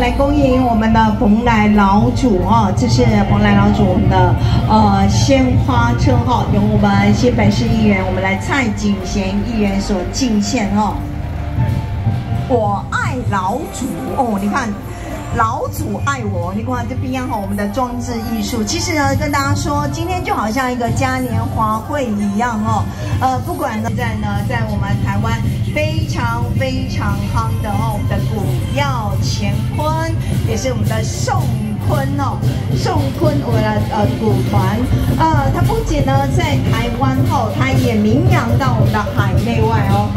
来恭迎我们的蓬莱老主哦，这是蓬莱老主我们的鲜花车哈，由我们新北市议员我们来蔡景贤议员所进献哦。我爱老主哦，你看。 老祖爱我，你看这边哈，我们的装置艺术，其实呢，跟大家说，今天就好像一个嘉年华会一样哦。不管呢，在我们台湾非常夯的哦，我们的古药乾坤，也是我们的宋坤哦，宋坤我们的鼓团，它不仅呢在台湾后，它也名扬到我们的海内外哦。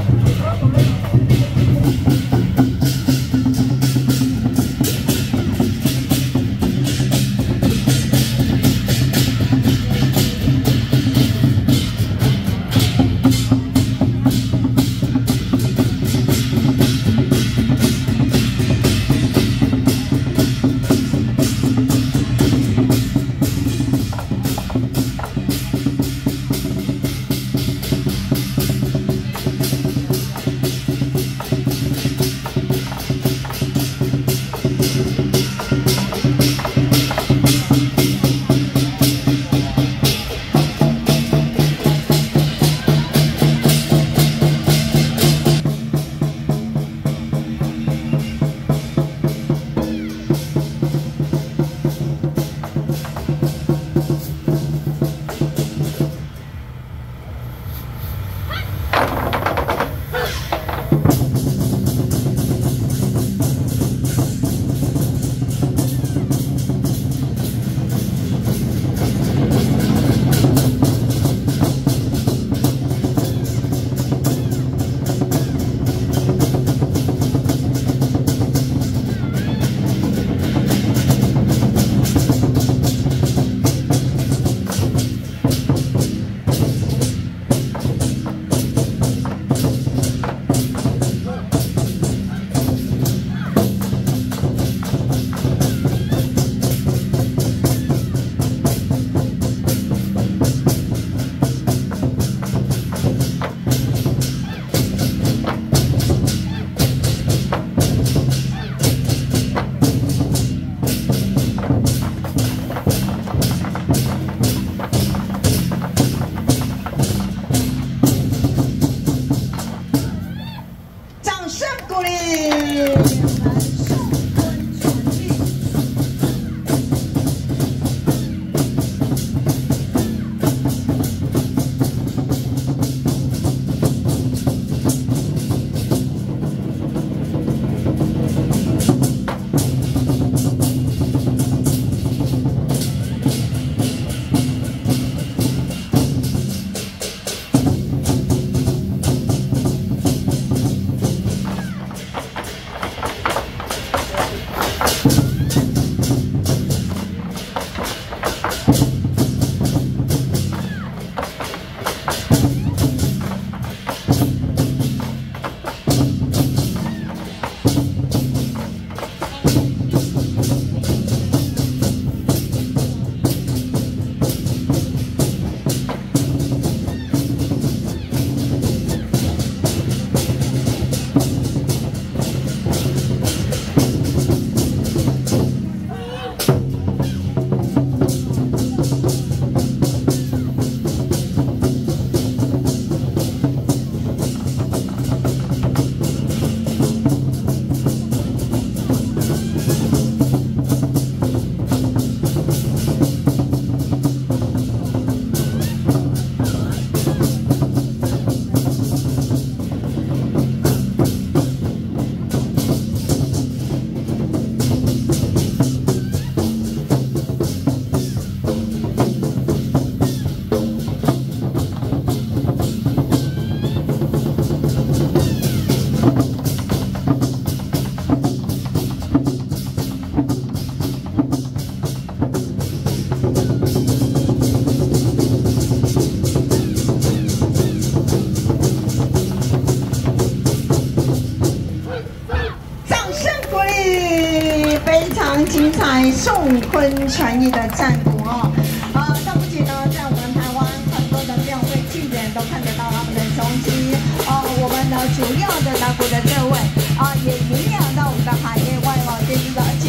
精彩宋坤传艺的战鼓哦，那不仅呢，在我们台湾很多的庙会祭典都看得到他们的踪迹我们的主要的打鼓的各位也影响到我们的海内外这一个。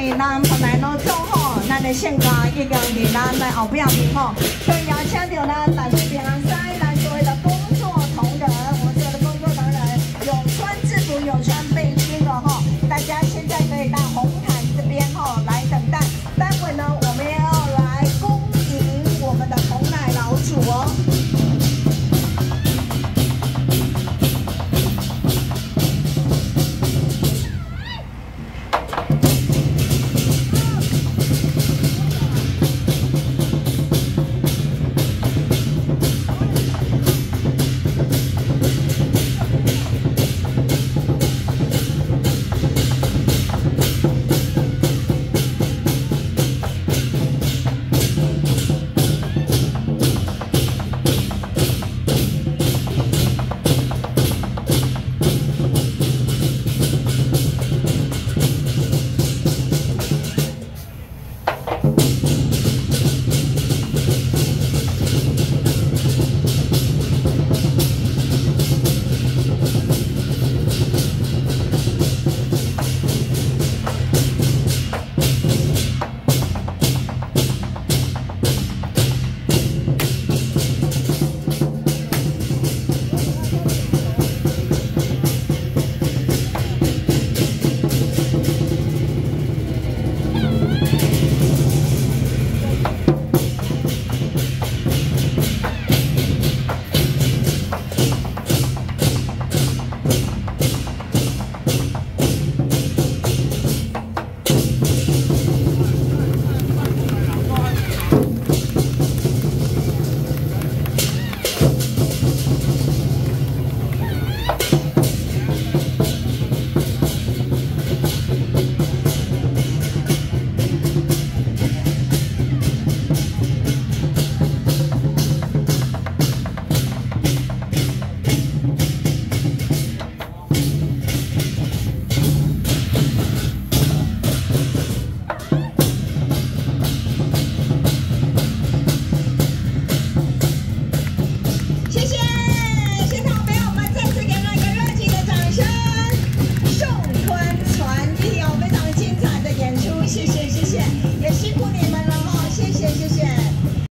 为咱蓬莱老总吼，咱的圣歌已经伫咱的后壁面吼，所以邀请到咱陈水扁。